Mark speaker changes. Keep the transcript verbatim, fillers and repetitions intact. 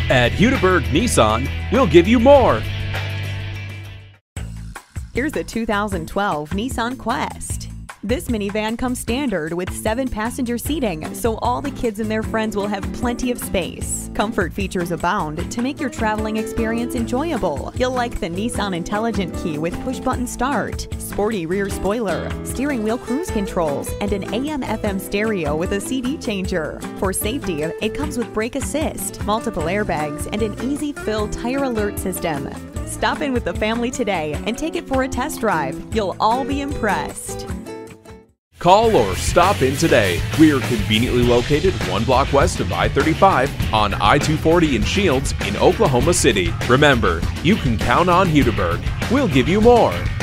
Speaker 1: At Hudiburg Nissan, we'll give you more.
Speaker 2: Here's a two thousand twelve Nissan Quest. This minivan comes standard with seven passenger seating, so all the kids and their friends will have plenty of space. Comfort features abound to make your traveling experience enjoyable. You'll like the Nissan Intelligent Key with push-button start, sporty rear spoiler, steering wheel cruise controls, and an A M F M stereo with a C D changer. For safety, it comes with brake assist, multiple airbags, and an easy fill tire alert system. Stop in with the family today and take it for a test drive. You'll all be impressed.
Speaker 1: Call or stop in today. We are conveniently located one block west of I thirty-five on I two forty in Shields in Oklahoma City. Remember, you can count on Hudiburg. We'll give you more.